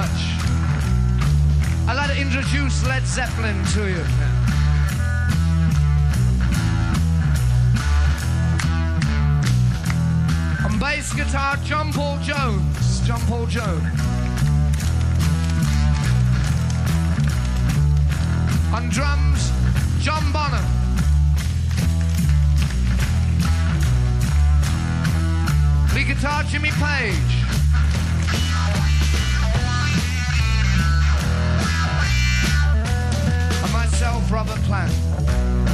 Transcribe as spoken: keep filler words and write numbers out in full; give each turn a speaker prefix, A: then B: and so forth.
A: much. I'd like to introduce Led Zeppelin to you. On bass guitar, John Paul Jones. John Paul Jones. On drums, John Bonham. Lead guitar, Jimmy Page. And myself, Robert Plant.